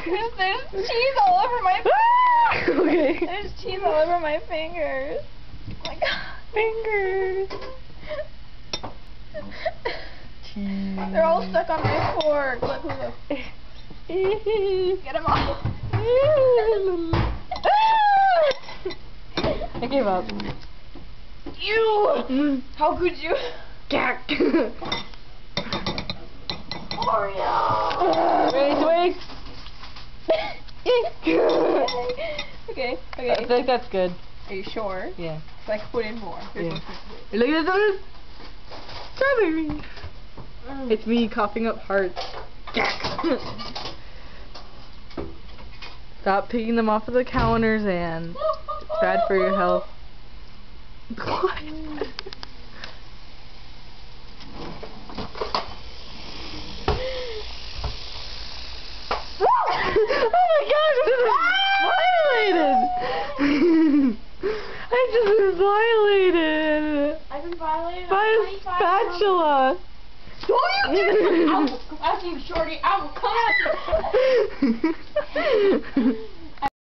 There's cheese all over my fingers. Okay. There's cheese all over my fingers. Oh my god. Fingers. Cheese. They're all stuck on my fork. Look, look, look. Get them off. I gave up. Ew! How could you? Gack. Oreo! Wait. Okay, I okay. think that's good. Are you sure? Yeah. So I can put in more. Here's Yeah. one. Look at this. Strawberry. It's me coughing up hearts. Stop picking them off of the counters, and it's bad for your health. What? Oh my gosh, I just violated! I just been violated I've been violated by a spatula. Don't you get I will come after you, Shorty. I will come after you.